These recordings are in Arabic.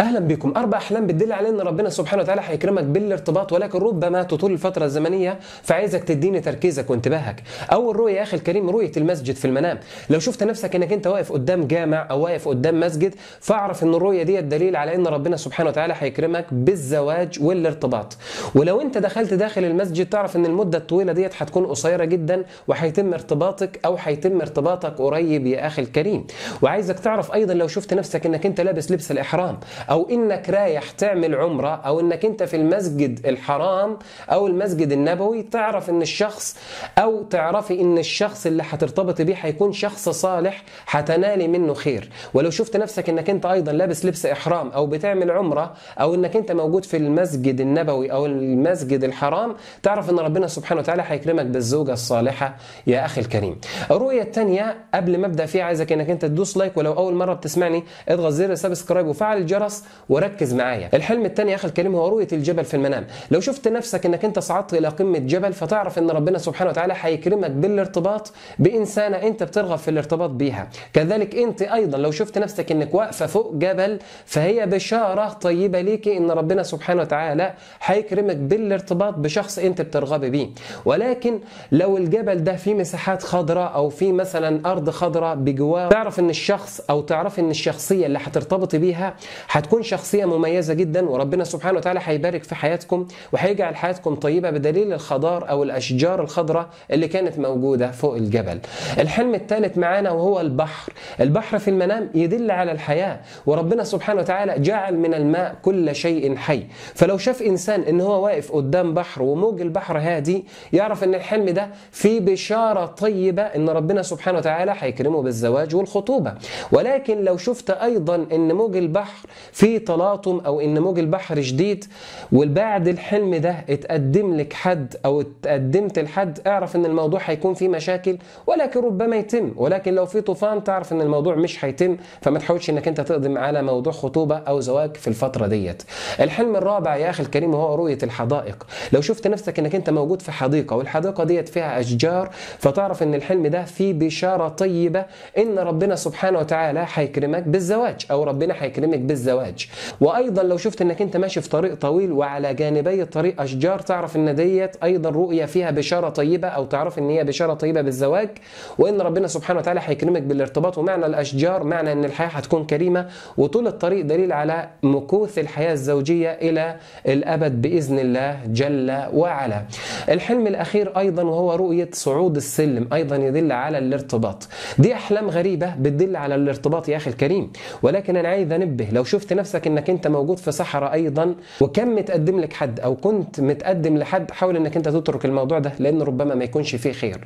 اهلا بكم. 4 احلام بتدل على ان ربنا سبحانه وتعالى هيكرمك بالارتباط، ولكن ربما تطول الفتره الزمنيه، فعايزك تديني تركيزك وانتباهك. اول رؤيه يا اخي الكريم رؤيه المسجد في المنام. لو شفت نفسك انك انت واقف قدام جامع او واقف قدام مسجد، فاعرف ان الرؤيه دي دليل على ان ربنا سبحانه وتعالى هيكرمك بالزواج والارتباط. ولو انت دخلت داخل المسجد تعرف ان المده الطويله ديت هتكون قصيره جدا، وهيتم ارتباطك او هيتم ارتباطك قريب يا اخي الكريم. وعايزك تعرف ايضا لو شفت نفسك انك انت لابس لبس الاحرام، او انك رايح تعمل عمره، او انك انت في المسجد الحرام او المسجد النبوي، تعرف ان الشخص او تعرفي ان الشخص اللي هترتبطي بيه هيكون شخص صالح هتنالي منه خير. ولو شفت نفسك انك انت ايضا لابس لبس احرام او بتعمل عمره، او انك انت موجود في المسجد النبوي او المسجد الحرام، تعرف ان ربنا سبحانه وتعالى هيكرمك بالزوجه الصالحه يا اخي الكريم. الرؤيه الثانيه قبل ما ابدا فيها عايزك انك انت تدوس لايك، ولو اول مره بتسمعني اضغط زر سبسكرايب وفعل الجرس وركز معايا. الحلم الثاني يا اخي الكريم هو رؤيه الجبل في المنام. لو شفت نفسك انك انت صعدت الى قمه جبل، فتعرف ان ربنا سبحانه وتعالى هيكرمك بالارتباط بانسانه انت بترغب في الارتباط بيها. كذلك انت ايضا لو شفت نفسك انك واقفه فوق جبل، فهي بشاره طيبه ليكي ان ربنا سبحانه وتعالى هيكرمك بالارتباط بشخص انت بترغبي بيه. ولكن لو الجبل ده فيه مساحات خضراء او فيه مثلا ارض خضراء بجوار، تعرف ان الشخص او تعرف ان الشخصيه اللي هترتبطي بيها هتكون شخصيه مميزه جدا، وربنا سبحانه وتعالى هيبارك في حياتكم وهيجعل حياتكم طيبه بدليل الخضار او الاشجار الخضراء اللي كانت موجوده فوق الجبل. الحلم الثالث معانا وهو البحر. البحر في المنام يدل على الحياه، وربنا سبحانه وتعالى جعل من الماء كل شيء حي. فلو شاف انسان ان هو واقف قدام بحر وموج البحر هادي، يعرف ان الحلم ده فيه بشاره طيبه ان ربنا سبحانه وتعالى هيكرمه بالزواج والخطوبه. ولكن لو شفت ايضا ان موج البحر فيه تلاطم او ان موج البحر شديد، وبعد الحلم ده اتقدم لك حد او اتقدمت لحد، اعرف ان الموضوع هيكون فيه مشاكل، ولكن ربما يتم. ولكن لو في طوفان تعرف ان الموضوع مش هيتم، فما تحاولش انك انت تقدم على موضوع خطوبه او زواج في الفتره ديت. الحلم الرابع يا اخي الكريم وهو رؤيه الحدائق. لو شفت نفسك انك انت موجود في حديقه والحديقه ديت فيها اشجار، فتعرف ان الحلم ده فيه بشاره طيبه ان ربنا سبحانه وتعالى هيكرمك بالزواج او ربنا هيكرمك بالزواج. وايضا لو شفت انك انت ماشي في طريق طويل وعلى جانبي الطريق اشجار، تعرف ان ديت ايضا رؤيه فيها بشاره طيبه، او تعرف ان هي بشاره طيبه بالزواج، وان ربنا سبحانه وتعالى هيكرمك بالارتباط. ومعنى الاشجار معنى ان الحياه هتكون كريمه، وطول الطريق دليل على مكوث الحياه الزوجيه الى الابد باذن الله جل وعلا. الحلم الاخير ايضا وهو رؤيه صعود السلم، ايضا يدل على الارتباط. دي احلام غريبه بتدل على الارتباط يا اخي الكريم، ولكن انا عايز انبه لو شفت نفسك انك انت موجود في صحراء ايضا وكان متقدم لك حد او كنت متقدم لحد، حاول انك انت تترك الموضوع ده لان ربما ما يكونش فيه خير.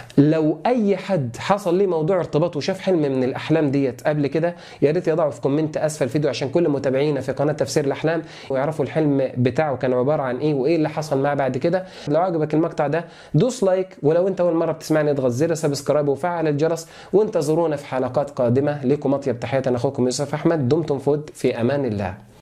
لو اي حد حصل ليه موضوع ارتباط وشاف حلم من الاحلام ديت قبل كده، يا ريت يضعوا في كومنت اسفل الفيديو عشان كل متابعينا في قناه تفسير الاحلام ويعرفوا الحلم بتاعه كان عباره عن ايه وايه اللي حصل معاه بعد كده. لو عجبك المقطع ده دوس لايك، ولو انت اول مره بتسمعني اضغط زر سبسكرايب وفعل الجرس، وانتظرونا في حلقات قادمه. لكم اطيب تحياتي، انا اخوكم يوسف احمد. دمتم في امان الله.